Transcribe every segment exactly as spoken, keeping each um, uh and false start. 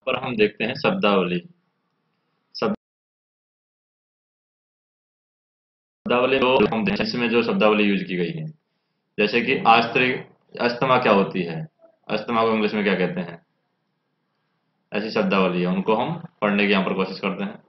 पर हम देखते हैं शब्दावली। शब्दावली जो हम देखते हैं, इसमें जो शब्दावली यूज की गई है, जैसे कि आस्त्री अस्थमा क्या होती है, अस्थमा को इंग्लिश में क्या कहते हैं, ऐसी शब्दावली है, उनको हम पढ़ने की यहाँ पर कोशिश करते हैं।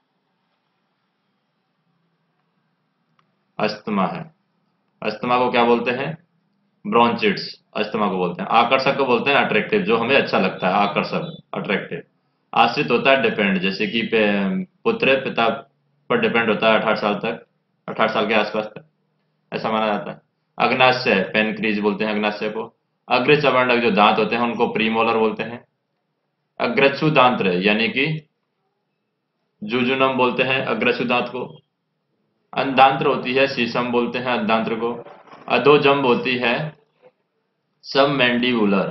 अस्थमा है, अस्थमा को क्या बोलते हैं, ब्रोंचिट्स अस्थमा को बोलते हैं। आकर्षक को बोलते हैं अट्रैक्टिव, जो हमें अच्छा लगता है, आकर्षक अट्रैक्टिव। आश्रित होता है डिपेंड, जैसे कि पे- पुत्र पिता पर डिपेंड होता है अठारह साल तक, अठारह साल के आसपास तक, ऐसा माना जाता है। अग्नाशय पेनक्रीज बोलते हैं अग्नाशय को। अग्र अवर्णक जो दांत होते हैं उनको प्रीमोलर बोलते हैं। अग्रचु दांत्र यानी कि जुजुनम बोलते हैं अग्रचु दांत को। अंधांत्र होती है शीशम बोलते हैं अंधांत्र को। अधोजंब होती है सब मैंडिबुलर।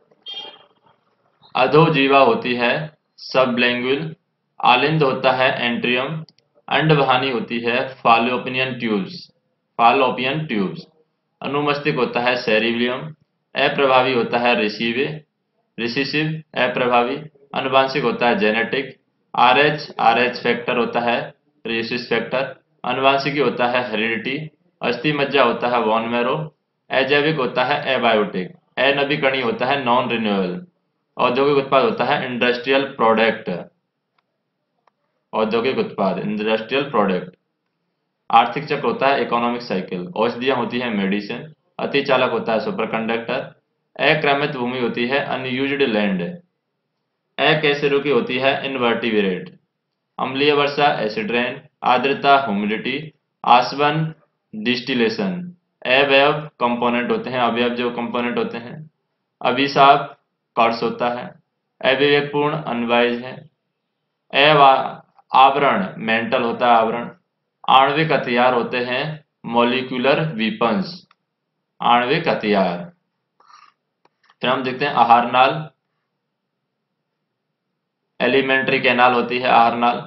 अधोजीवा होती है सबलिंगुअल। आलिंद होता है एंट्रियम। अंडवाहिनी होती है फालोपियन ट्यूब्स, फालोपियन ट्यूब्स। अनुमस्तिष्क होता है सेरिबिलियम। अप्रभावी होता है रिसीवे, रिसीसिव अप्रभावी। अनुवांशिक होता है जेनेटिक। आरएच आरएच फैक्टर होता है रिसिस फैक्टर। अनुवांशिकी होता है हेरिडिटी। अस्थि मज्जा होता है बोन मैरो। अजैविक होता है एबायोटिक। अनवीकरणीय होता है नॉन रिन्यूएबल। औद्योगिक उत्पाद होता है इंडस्ट्रियल प्रोडक्ट, औद्योगिक उत्पाद इंडस्ट्रियल प्रोडक्ट। आर्थिक चक्र होता है इकोनॉमिक साइकिल। औषधियां होती है मेडिसिन। अतिचालक होता है सुपर कंडक्टर। अक्रमित भूमि होती है अनयूज्ड लैंड। अकैसरुकी होती है इनवर्टिब्रेट। अम्लीय वर्षा एसिड रेन। आर्द्रता ह्यूमिडिटी। आसवन डिस्टिलेशन। अवयव कंपोनेंट होते हैं, अवयव जो कंपोनेंट होते हैं। अभिशाप कर्स होता है। अविवेकपूर्ण अनवाइज है। अवा आवरण मेंटल होता है आवरण। आणविक हथियार होते हैं मॉलिक्यूलर वीपन्स, आणविक हथियार। फिर हम देखते हैं आहार नाल। एलिमेंट्री कैनाल होती है आहार नाल।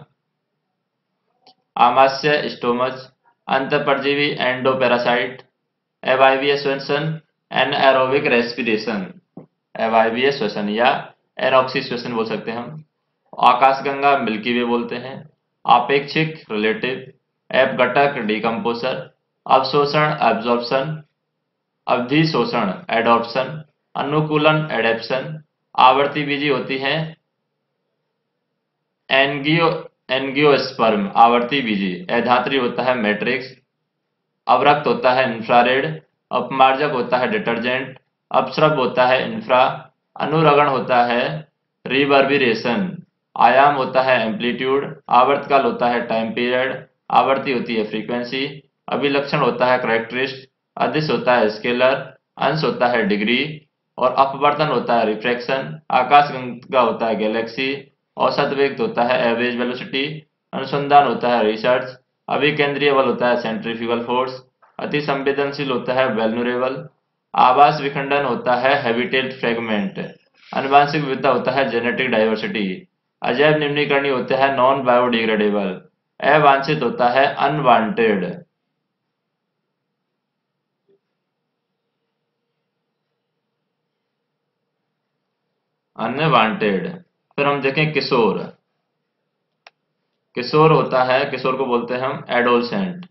आमाशय स्टोमच। अंतःपरजीवी एंडोपैरासाइट। एवाइवीय श्वसन एनएरोबिक रेस्पिरेशन, एवाइवीय श्वसन या एरोक्सी श्वसन बोल सकते हैं हम। आकाशगंगा मिल्की वे बोलते हैं। आपेक्षिक रिलेटिव। अपघटक डिकम्पोजर। अवशोषण एब्जॉर्प्शन। अवधिशोषण एडॉप्शन। अनुकूलन एडेप्शन। आवर्ती बीजी होती है एनगियो एनगियोस्पर्म, आवर्ती बीजी। अधात्री होता है मैट्रिक्स। अवरक्त होता है इंफ्रारेड। अपमार्जक होता है डिटर्जेंट। अपस्रव होता है इंफ्रा। अनुरगण होता है रिवर्बिरेशन। आयाम होता है एम्पलीट्यूड। आवर्तकाल होता है टाइम पीरियड। आवर्ती होती है फ्रीक्वेंसी। अभिलक्षण होता है करेक्टरिस्ट। अदिश होता है स्केलर। अंश होता है डिग्री। और अपवर्तन होता है रिफ्रैक्शन। आकाशगंगा होता है गैलेक्सी। औसत वेग होता है एवरेज वेलोसिटी। अनुसंधान होता है रिसर्च। अभिकेंद्रीय बल होता है सेंट्रीफ्यूगल फोर्स। अति संवेदनशील होता है वेल्नरेबल। आवास विखंडन होता है हैबिटेट फ्रेगमेंट। आनुवंशिक विविधता होता है जेनेटिक डाइवर्सिटी। अजैव निम्नीकरणीय होता है नॉन बायोडिग्रेडेबल। अवांछित होता है अनवांटेड। अनवांटेड। फिर हम देखें किशोर। किशोर होता है, किशोर को बोलते हैं हम एडोलसेंट,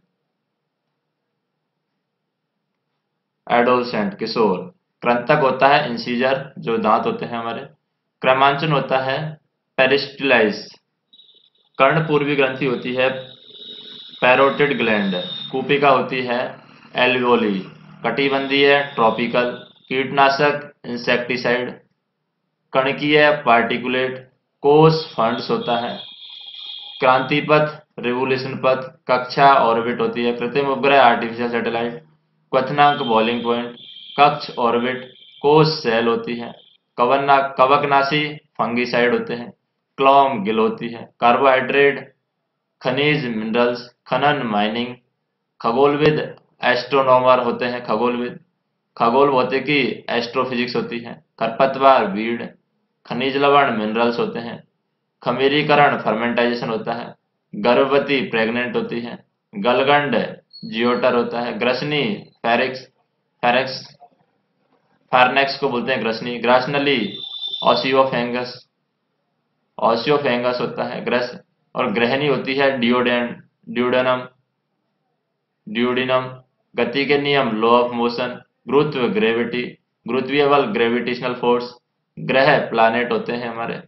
एडोलसेंट किशोर। कृंतक होता है इंसीजर, जो दांत होते हैं हमारे। क्रमांचन होता है पेरिस्टिलाइज। कर्णपूर्वी ग्रंथि होती है पैरोटिड ग्लैंड। कूपिका होती है एल्वियोली। कटिबंधीय ट्रॉपिकल। कीटनाशक इंसेक्टिसाइड। कणकीय पार्टिकुलेट। कोष फंड्स होता है। क्रांतिपथ रिवोल्यूशन पथ। कक्षा ऑर्बिट होती है। कृत्रिम उपग्रह आर्टिफिशियल सैटेलाइट। क्वथनांक बॉइलिंग पॉइंट। कक्ष ऑर्बिट। कोष सेल होती है। कवना कवकनाशी फंगिसाइड होते हैं। क्लॉम गिल होती है। कार्बोहाइड्रेट खनिज मिनरल्स। खनन माइनिंग। खगोलविद एस्ट्रोनॉमर होते हैं, खगोलविद। खगोल भौतिकी एस्ट्रोफिजिक्स होती है। खरपतवार वीड। खनिज लवण मिनरल्स होते हैं। खमीरीकरण फर्मेंटाइजेशन होता है। गर्भवती प्रेग्नेंट होती है। गलगंड जियोटर होता है। ग्रसनी फेरिक्स फेरिक्स फार्नेक्स को बोलते हैं ग्रसनी। ग्रासनली ओसियोफेंगस। ऑसियोफेंगस होता है ग्रस, और ग्रहणी होती है डिओडेन ड्यूडेनम ड्यूडिनम। गति के नियम लॉ ऑफ मोशन, गुरुत्व ग्रेविटी, गुरुत्वीय बल ग्रेविटेशनल फोर्स। ग्रह प्लैनेट होते हैं हमारे।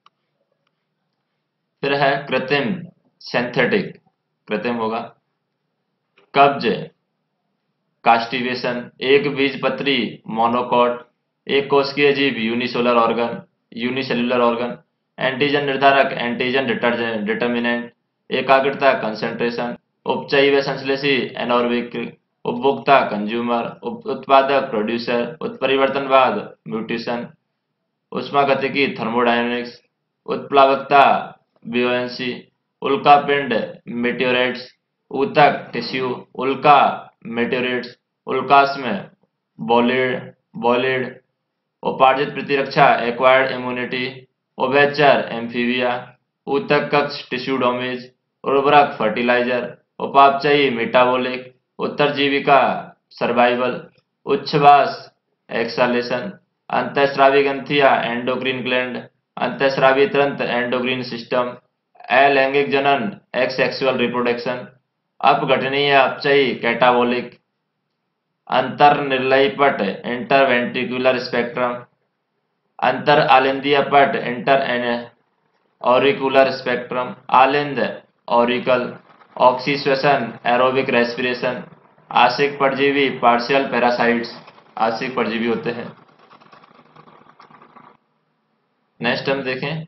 फिर है कृत्रिम सिंथेटिक, कृत्रिम होगा। कब्ज कास्टिवेशन, एक बीजपत्री मोनोकॉट, एक कोशिकीय जीव unicellular organ unicellular organ. Antigen निर्धारक एंटीजन डिटर्मिनेंट, एकाग्रता कंसंट्रेशन। उपचयी व संश्लेषी एनॉर्बिक, उपभोक्ता कंज्यूमर, उत्पादक प्रोड्यूसर, उत्परिवर्तनवाद म्यूटेशन। ऊष्मागतिकी थर्मोडायनेमिक्स, उत्प्लावकता ब्योयंसी, उल्कापिंड मेटेओराइट्स, ऊतक टिश्यू, उल्का मेटेओराइट्स, उल्कास्म बॉलिड बॉलिड, उपार्जित प्रतिरक्षा एक्वायर्ड इम्यूनिटी, उभयचर एम्फीबिया, ऊतक कक्ष टिश्यू डैमेज, उर्वरक फर्टिलाइजर, उपापचयी मेटाबॉलिक, उत्तरजीविका सर्वाइवल, उच्छ्वास एक्सालेशन, अंतःस्रावी ग्रंथियां एंडोक्रीन ग्लैंड, अंतःस्रावी तंत्र एंडोक्रीन सिस्टम, अलैंगिक जनन एक्स सेक्सुअल रिप्रोडक्शन, अपघटनीय अपचयी कैटाबॉलिक, अंतर्निर्लयी पट इंटरवेंट्रिकुलर स्पेक्ट्रम, अंतर आलिंदीय पट इंटर ऑरिकुलर स्पेक्ट्रम, आलिंद ऑरिकल, ऑक्सीश्वसन एरोबिक रेस्पिरेशन, आशिक परजीवी पार्शियल पैरासाइट्स, आशिक परजीवी होते हैं। नेक्स्ट हम देखें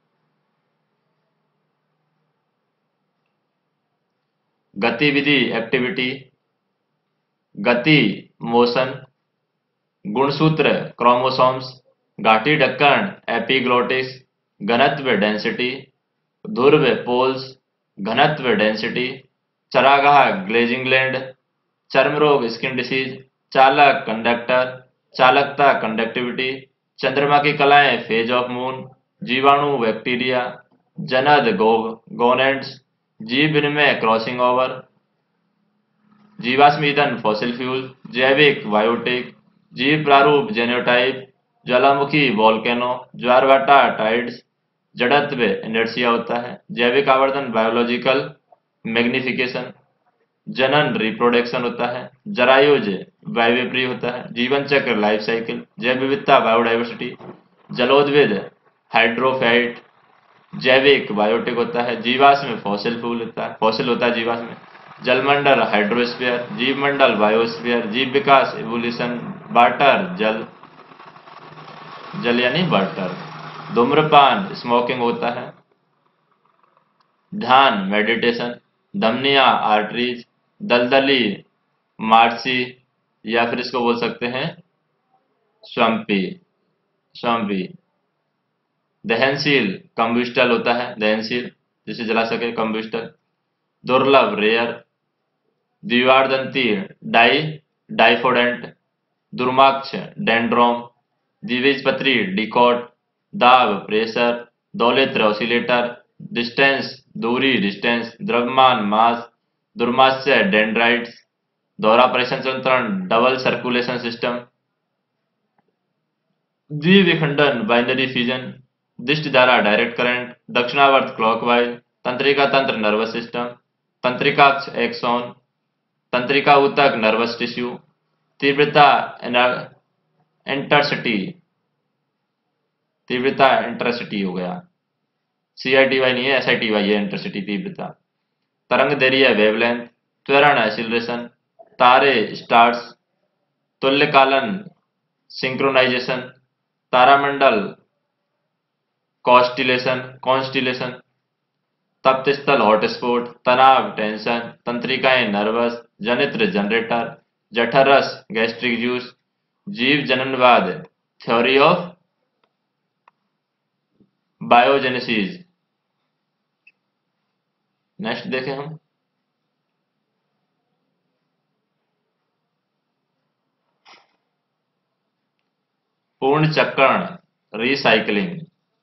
गतिविधि एक्टिविटी, गति मोशन, गुणसूत्र क्रोमोसोम्स, गाठी ढक्कन एपिग्लोटिस, घनत्व डेंसिटी, ध्रुव पोल्स घनत्व डेंसिटी, चरागाह ग्लेजिंग ग्लैंड, चर्म रोग स्किन डिसीज, चालक कंडक्टर, चालकता कंडक्टिविटी, चंद्रमा की कलाएं फेज ऑफ मून, जीवाणु बैक्टीरिया, जनद गो गोनेड्स, जीव विनिमय क्रॉसिंग ओवर, जीवाश्म ईंधन फॉसिल फ्यूल, जैविक बायोटिक, जीव प्रारूप जेनोटाइप, ज्वालामुखी वोल्केनो, ज्वारभाटा टाइड्स, जड़त्व इनर्शिया होता है, जैविक आवर्धन बायोलॉजिकल मैग्निफिकेशन, जनन रिप्रोडक्शन होता है, जरायुज वायवीप्रिय होता है, जीवन चक्र लाइफ साइकिल, जैव विविधता बायोडाइवर्सिटी, जलोद्भिद हाइड्रोफाइट, जैविक बायोटिक होता है, जीवाश्म फॉसिल फ्यूल होता है फॉसिल होता है जीवाश्म, जलमंडल हाइड्रोस्फीयर, जीवमंडल बायोस्फीयर, जीव विकास इवोल्यूशन, वाटर जल जल यानी वाटर, धूम्रपान स्मोकिंग होता है, ध्यान मेडिटेशन, धमनियां आर्टरीज, दलदली मार्सी, या फिर इसको बोल सकते हैं स्वम्पी स्वम्पी, दहनशील कंबुस्टल होता है, दहनशील जिसे जला सके कंबुस्टल, दुर्लभ रेयर, द्विवारदंती डाई डाइफोडेंट, दुर्माक्ष डेंड्रोम, द्विबीजपत्री डिकॉट, दाब प्रेशर, दौलित्र ऑसिलेटर, डिस्टेंस दूरी डिस्टेंस, द्रव्यमान मास, दुर्मास्य डेंड्राइट्स, दोहरा परीक्षण संतरण डबल सर्कुलेशन सिस्टम, द्विविखंडन बाइनरी फ्यूजन, दिष्ट धारा डायरेक्ट करंट, दक्षिणावर्त क्लॉकवाइज, तंत्रिका तंत्र नर्वस सिस्टम, तंत्रिकाक्ष एक्सॉन, तंत्रिका ऊतक नर्वस टिश्यू, तीव्रता इंटरसिटी तीव्रता इंटरसिटी हो गया, सी आई टी वाई नहीं है, एस आई टी वाई है इंटरसिटी तीव्रता, तरंग दैर्घ्य वेवलेंथ, त्वरण एक्सीलरेशन, तारे स्टार्स, तुल्यकालन सिंक्रोनाइजेशन, तारामंडल कॉन्स्टिलेशन कॉन्स्टिलेशन, तप्त स्थल हॉटस्पॉट, तनाव टेंशन, तंत्रिकाएं नर्वस, जनित्र जनरेटर, जठरस गैस्ट्रिक जूस, जीव जननवाद थ्योरी ऑफ बायोजेनेसिस। नेक्स्ट देखें हम पूर्ण चक्रण रिसाइकलिंग,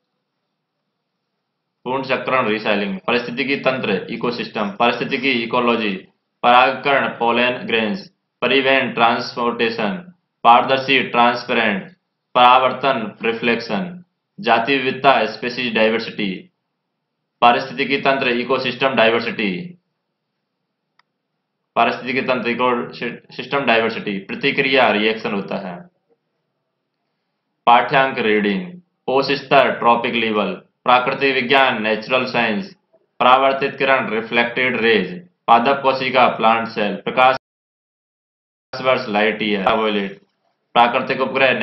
पूर्ण चक्रण रिसाइकलिंग, पारिस्थितिकी तंत्र इकोसिस्टम, पारिस्थितिकी इकोलॉजी, परागकण पोलन ग्रेन्स, परिवहन ट्रांसपोर्टेशन, पारदर्शी ट्रांसपेरेंट, परावर्तन रिफ्लेक्शन, जाति विविधता स्पीसीज डाइवर्सिटी, पारिस्थितिकी तंत्र इकोसिस्टम डाइवर्सिटी, पारिस्थितिकी तंत्र इकोसिस्टम डाइवर्सिटी, प्रतिक्रिया रिएक्शन होता है। पाठ्यांक रीडिंग, पोष स्तर ट्रॉपिक लेवल, प्राकृतिक विज्ञान नेचुरल साइंस, परावर्तित किरण रिफ्लेक्टेड रेज, पादप कोशिका प्लांट सेल, प्रकाश वर्ष लाइट ईयर वायलेट, प्राकृतिक उपग्रह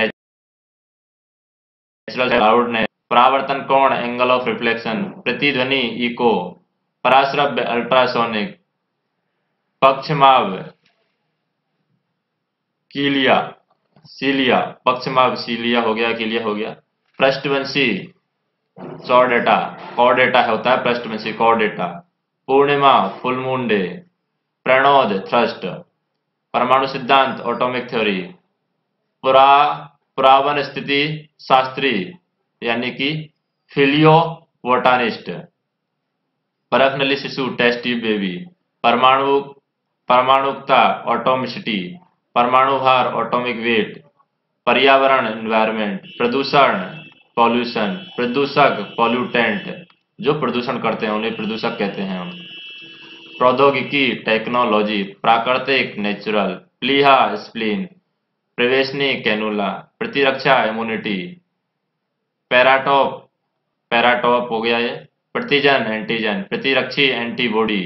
नेचुरल क्लाउडनेस, परावर्तन कोण एंगल ऑफ रिफ्लेक्शन, प्रतिध्वनि इको, पराश्रव्य अल्ट्रासोनिक, पक्षमाव कीलिया सीलिया, पक्षमाव सीलिया हो गया, कीलिया हो गया। पृष्ठवंशी चौडेटा, कॉर्डेटा होता है पृष्ठवंशी कॉर्डेटा। पूर्णिमा फुल मून डे, प्रणोद थ्रस्ट, परमाणु सिद्धांत एटॉमिक थ्योरी, पुरा पुरावन स्थिति शास्त्री यानी कि फिलियो बोटानिस्ट, परखनली शिशु टेस्ट ट्यूब बेबी, परमाणु परमाणुकता ऑटोमिसिटी, परमाणु भार एटॉमिक वेट, पर्यावरण एनवायरनमेंट, प्रदूषण पॉल्यूशन, प्रदूषक पॉल्यूटेंट, जो प्रदूषण करते हैं उन्हें प्रदूषक कहते हैं हम। प्रौद्योगिकी टेक्नोलॉजी, प्राकृतिक नेचुरल, प्लीहा स्प्लीन, प्रवेशनी कैनुला, प्रतिरक्षा इम्यूनिटी, पैराटॉप पैराटॉप हो गया ये, प्रतिजन एंटीजन, प्रतिरक्षी एंटीबॉडी,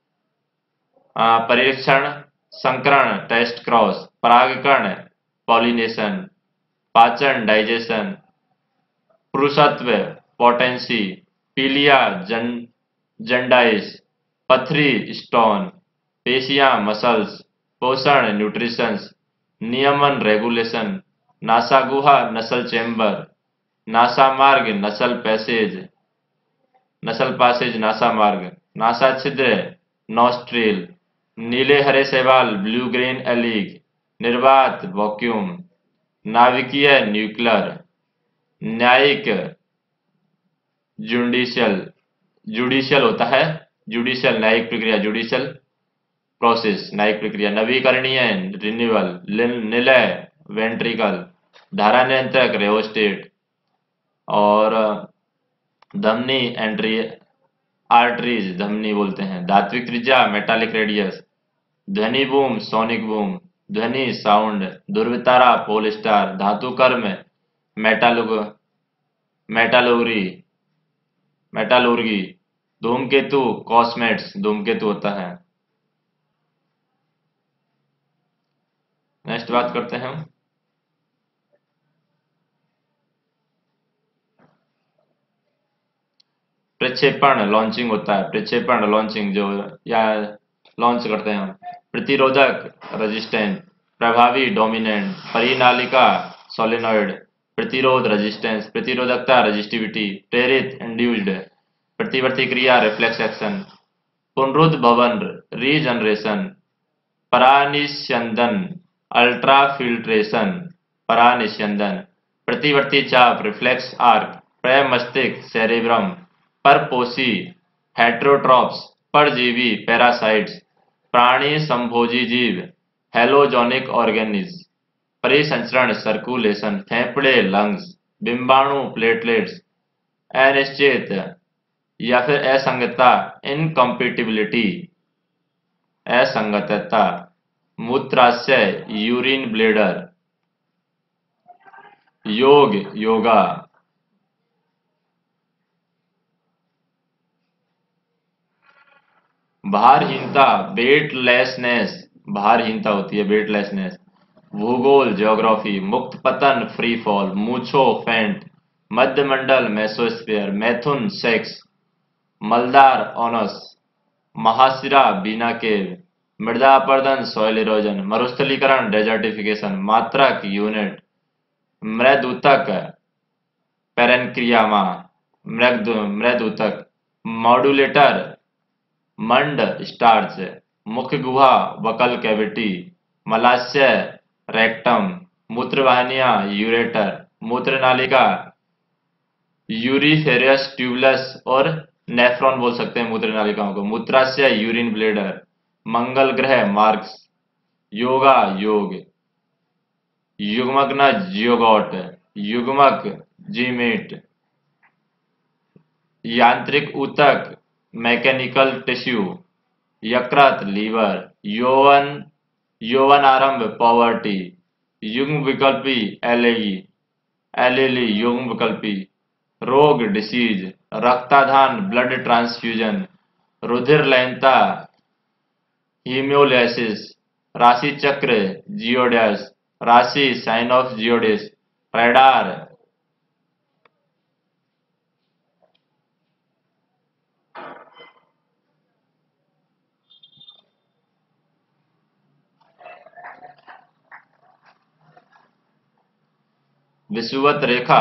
परीक्षण संकरण टेस्ट क्रॉस, परागकण पॉलिनेशन, पाचन डाइजेशन, पुरुषत्व पोटेंसी, पीलिया जन जंडाइस, पथरी स्टोन, पेशियां मसल्स, पोषण न्यूट्रिशंस, नियमन रेगुलेशन, नासा गुहा नसल चेंबर, नासा मार्ग नसल पैसेज, नसल पासेज नासा मार्ग, नासा छिद्र नॉस्ट्रेल, नीले हरे शैवाल ब्लू ग्रीन एलिग, निर्वात वॉक्यूम, नाभिकीय न्यूक्लियर, न्यायिक जुडिशियल, जुडिशियल होता है जुडिशियल न्यायिक प्रक्रिया, जुडिशियल प्रोसेस न्यायिक प्रक्रिया, नवीकरणीय रिन्यूअल, निलय वेंट्रिकल, धारा नियंत्रक रेओस्टेट, और धमनी एंट्री आर्टरीज धमनी बोलते हैं, धात्विक त्रिज्या मेटालिक रेडियस, ध्वनि बूम सोनिक बूम, ध्वनि साउंड, ध्रुवतारा पोल स्टार, धातु कर्म मेटालुग मेटालोरी मेटालोर्गी, धूमकेतु कॉस्मेट्स धूमकेतु होता है। नेक्स्ट बात करते हैं हम प्रक्षेपण लॉन्चिंग होता है, प्रक्षेपण लॉन्चिंग जो या लॉन्च करते हैं हम। प्रतिरोधक रेजिस्टेंट, प्रभावी डोमिनेंट, परिनालिका सोलेनॉइड, प्रतिरोध रेजिस्टेंस, प्रतिरोधकता रेजिस्टिविटी, प्रेरित इंड्यूस्ड, प्रतिवर्ती क्रिया रिफ्लेक्स एक्शन, पुनरुद्भवन रीजनरेशन, परानिस्यंदन अल्ट्राफिल्ट्रेशन, परानिस्यंदन, प्रतिवर्ती चाप रिफ्लेक्स आर्क, प्रमस्तिष्क सेरेब्रम, परपोषी हेट्रोट्रॉप्स, परजीवी पैरासाइट्स, प्राणी संभोजी जीव, हेलोजोनिक ऑर्गेनिज, परिसंचरण सर्कुलेशन, फेफड़े लंग्स, बिंबाणु प्लेटलेट्स, अनिश्चित या फिर असंगतता इनकम्पिटिबिलिटी, असंगतता, मूत्राशय यूरिन ब्लेडर, योग योगा, भारहीनता वेटलेसनेस, भारहीनता होती है वेटलेसनेस, भूगोल ज्योग्राफी, मुक्त पतन फ्री फॉल, मूछो फेंट, मध्यमंडल मेसोस्फीयर, मैथुन सेक्स, मलदार ओनस, महाशिरा बीना केव, मृदा अपर्दन सॉइल इरोजन, मरुस्थलीकरण डेजर्टिफिकेशन, मात्रक यूनिट, मृदूतक पेरेन्क्रियामा, मृद मृदूतक, मॉड्यूलेटर मंड स्टार्च, मुख्य गुहा वकल कैविटी, मलाशय रेक्टम, मूत्रवाहिनियां यूरेटर, मूत्रनालिका यूरिफेरस ट्यूबुलस और नेफ्रॉन बोल सकते हैं मूत्रनालिकाओं को, मूत्राशय यूरिन ब्लेडर, मंगल ग्रह मार्क्स, योगा योग, युग्मक न जियोगॉट, युग्मक जीमीट, यांत्रिक ऊतक मैकेनिकल टिश्यू, यकृत लीवर, यौवन यौवन आरंभ पॉवर्टी, युग्म विकल्पी एलई एलेली युग्म विकल्पी, रोग डिसीज, रक्ताधान ब्लड ट्रांसफ्यूजन, रुधिर लयनता हीमोलाइसिस, राशि चक्र जियोडस, राशि साइन ऑफ जियोडिस, रेडार विषुवत रेखा,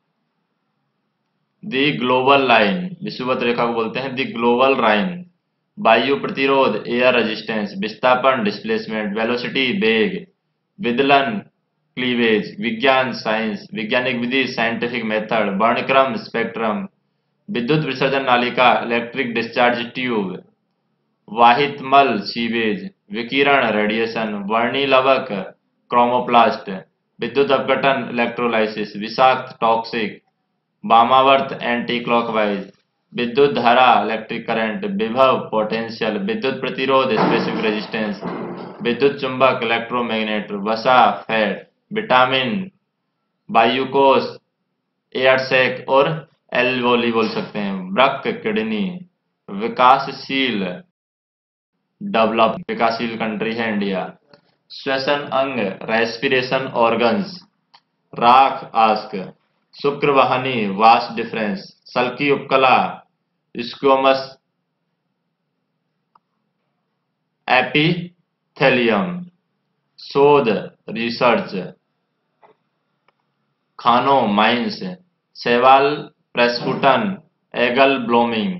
दी ग्लोबल लाइन, विषुवत रेखा को बोलते हैं दी ग्लोबल लाइन। वायु प्रतिरोध एयर रेजिस्टेंस, विस्थापन डिस्प्लेसमेंट, वेलोसिटी वेग, विदलन क्लीवेज, विज्ञान साइंस, वैज्ञानिक विधि साइंटिफिक मेथड, वर्णक्रम स्पेक्ट्रम, विद्युत विसर्जन नालिका इलेक्ट्रिक डिस्चार्ज ट्यूब, वाहितमल सीवेज, विकिरण रेडिएशन, वर्णिलवक क्रोमोप्लास्ट, विद्युत अपघटन इलेक्ट्रोलाइसिस, विषाक्त टॉक्सिक, वामावर्त एंटी क्लॉकवाइज, विद्युत धारा इलेक्ट्रिक करंट, विभव पोटेंशियल, विद्युत प्रतिरोध स्पेसिफिक रेजिस्टेंस, विद्युत चुंबक इलेक्ट्रोमैग्नेट, वसा फैट, विटामिन, वायुकोश एयर सैक और एल्वोली बोल सकते हैं, वृक्क किडनी, विकासशील डेवलप विकासशील कंट्री है इंडिया, श्वसन अंग रेस्पिरेशन ऑर्गन्स, राख आस्क, शुक्रवाहिनी वास्ट डिफरेंस, सल्की उपकला स्क्वोमस एपिथेलियम, शोध रिसर्च, खानों माइंस, शैवाल प्रेस्कुटन एगल ब्लोमिंग,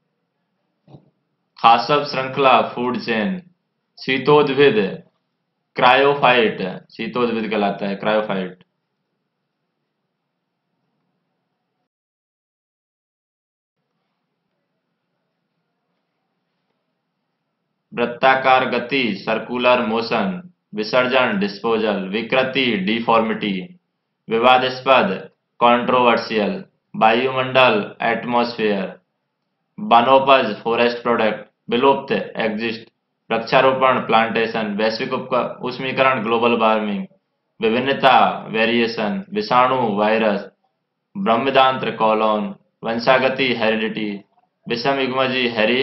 खासब श्रृंखला फूड चेन, शीतोद्भिद क्रायोफाइट, शीतोद्भिद कहलाता है क्रायोफाइट। वृत्ताकार गति सर्कुलर मोशन, विसर्जन डिस्पोजल, विकृति डिफॉर्मिटी, विवादास्पद कंट्रोवर्शियल, वायुमंडल एटमॉस्फेयर, वनोपज फॉरेस्ट प्रोडक्ट, विलुप्त एग्जिस्ट, वृक्षारोपण प्लांटेशन, वैश्विक उष्मीकरण ग्लोबल वार्मिंग, विभिन्नता वेरिएशन, विषाणु वायरस, ब्रह्मदांत्र कॉलोन, वंशागति हेरिडिटी, विषम युग्मजी हेरी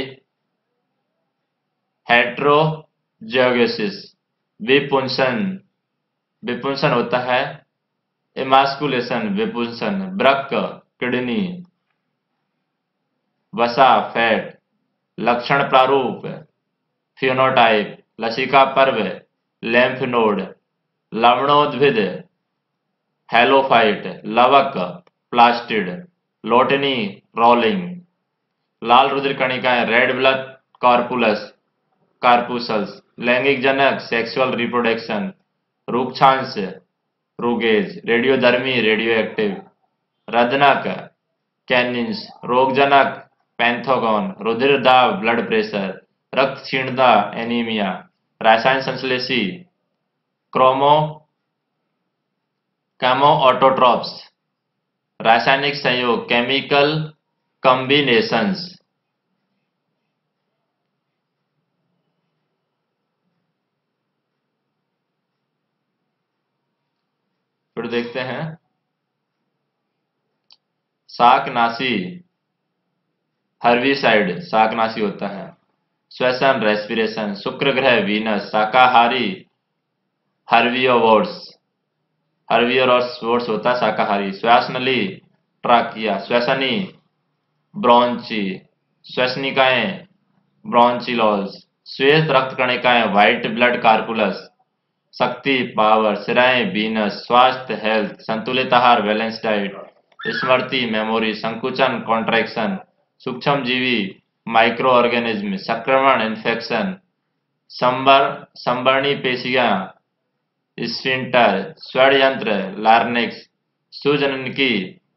हेट्रोजाइगोसिस, विपुंसन विपुंसन होता है इमास्कुलेशन विपुंसन, वृक्क किडनी, वसा फैट, लक्षण प्रारूप फिनोटाइप, लसिका पर्व लैम्फ नोड, लवणोद्भिद हेलोफाइट, लवक प्लास्टिड, लोटनी रोलिंग, लाल रुधिर कणिकाएं रेड ब्लड कॉर्पुलस कार्पुसल्स, लैंगिक जनक सेक्सुअल रिप्रोडक्शन, रूक्षांश रूगेज, रेडियोधर्मी रेडियो एक्टिव, रदनक कैनिन्स, रोगजनक पैंथोगॉन, रुधिर दाब ब्लड प्रेशर, रक्त क्षीणता एनीमिया, रासायन संश्लेषी क्रोमो कैमो ऑटोट्रॉप्स, रासायनिक संयोग केमिकल कॉम्बिनेशंस। फिर देखते हैं शाकनाशी हर्बिसाइड, शाकनाशी होता है, श्वसन रेस्पिरेशन, शुक्र ग्रह वीनस, शाकाहारी हर्बिवोर्स, हर्बिवोर्स होता है शाकाहारी, श्वास नली ट्राकिया, श्वसनी ब्रोंची, श्वसनिकाएं ब्रोंचिलोल्स, श्वेत रक्त कणिकाएं व्हाइट ब्लड कार्पुलस, शक्ति पावर, सिराएं वीनस, स्वास्थ्य हेल्थ, संतुलित आहार बैलेंस डाइट, स्मृति मेमोरी, संकुचन कॉन्ट्रैक्शन, सूक्ष्म जीवी माइक्रो ऑर्गेनिज्म, संक्रमण इन्फेक्शन, संबर संवर्णी पेशियां स्फिंक्टर, षड्यंत्र लार्निक्स, सुजनकी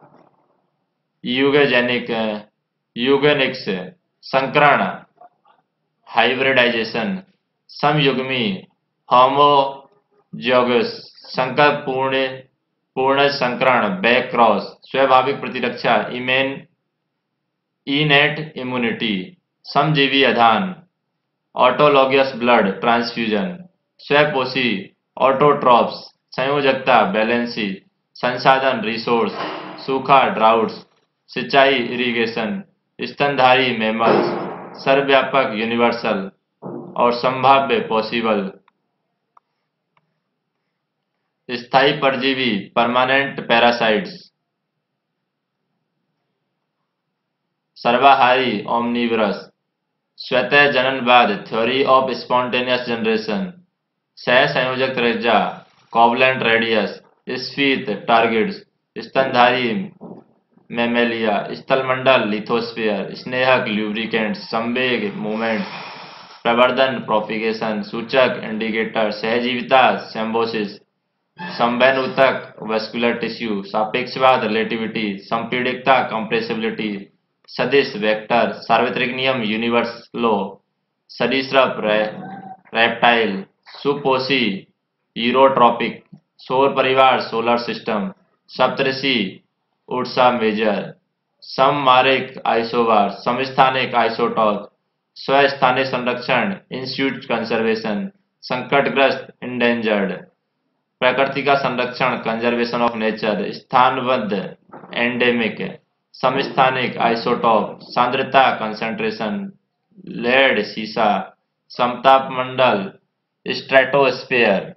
यूगेजेनिक यूगेनिक्स, संकरण हाइब्रिडाइजेशन, समयुग्मी होमोजोगस, संकर पूर्ण पूर्ण संकरण बैक क्रॉस, स्वाभाविक प्रतिरक्षा इमेन इनेट इम्यूनिटी, समजीवी आधान, ऑटोलॉगस ब्लड ट्रांसफ्यूजन, स्वपोषी ऑटोट्रॉप्स, संयोजकता बैलेंसी, संसाधन रिसोर्स, सूखा ड्राउट्स, सिंचाई इरिगेशन, स्तनधारी मैमल्स, सर्वव्यापक यूनिवर्सल और संभाव्य पॉसिबल, स्थायी परजीवी परमानेंट पैरासाइट्स, सर्वाहारी ओमनिवरस, स्वतः जननवाद थ्योरी ऑफ स्पॉन्टेनियस जनरेशन, सहसंयोजक त्रिज्या कोवलेंट रेडियस, स्फीत टारगेट्स, स्तनधारी मैमेलिया, स्थलमंडल लिथोस्फीयर, स्नेहक ल्यूब्रिकेंट्स, संवेग मूवमेंट, प्रवर्धन प्रोपिगेशन, सूचक इंडिकेटर, सहजीविता सिम्बोसिस, संवैनुतक वैस्कुलर टिश्यू, सापेक्षवाद रिलेटिविटी, संपीड़ितता कंप्रेसिबिलिटी, सदिश वेक्टर, सार्वत्रिक नियम यूनिवर्स लॉ, सरीसृप रेप्टाइल, सुपोषी यूरोट्रॉपिक, सौर परिवार सोलर सिस्टम, सप्तऋषि उर्सा मेजर, सममारिक आइसोबार, समस्थानिक आइसोटॉप, स्वस्थानिक संरक्षण इंस्टीट्यूट कंजर्वेशन, संकटग्रस्त इंडेंजर्ड, प्रकृति का संरक्षण कंजर्वेशन ऑफ नेचर, स्थानबद्ध एंडेमिक, समस्थानिक आइसोटॉप, सांद्रता कंसंट्रेशन, लेड सीसा, समतापमंडल स्ट्रेटोस्फेयर।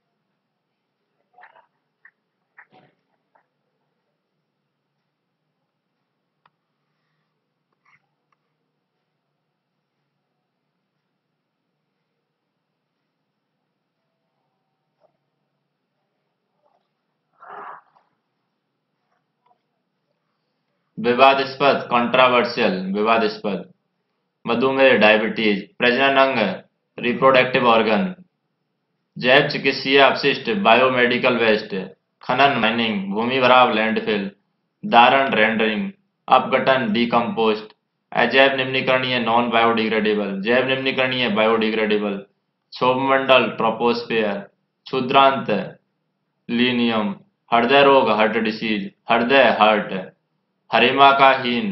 विवादास्पद कंट्रावर्शियल, विवादास्पद, मधुमेह डायबिटीज, प्रजनन अंग रिप्रोडक्टिव ऑर्गन, जैव चिकित्सीय अपशिष्ट बायोमेडिकल वेस्ट, खनन माइनिंग, भूमि भराव लैंडफिल, दारण रेंडरिंग, अपघटन डिकम्पोस्ट, अजैव निम्नीकरणीय नॉन बायोडिग्रेडेबल, जैव निम्नीकरणीय बायोडिग्रेडेबल, क्षोभमंडल ट्रोपोस्फेयर, क्षुद्रांत लीनियम, हृदय रोग हार्ट डिसीज, हृदय हार्ट, हरिमा का हीन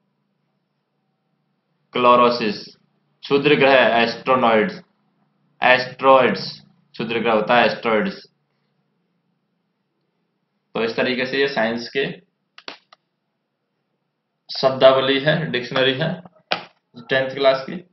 क्लोरोसिस, क्षुद्र ग्रह एस्ट्रोनॉइड्स, एस्ट्रॉइड्स क्षुद्र ग्रह होता है एस्ट्रॉइड्स। तो इस तरीके से ये साइंस के शब्दावली है, डिक्शनरी है टेंथ क्लास की।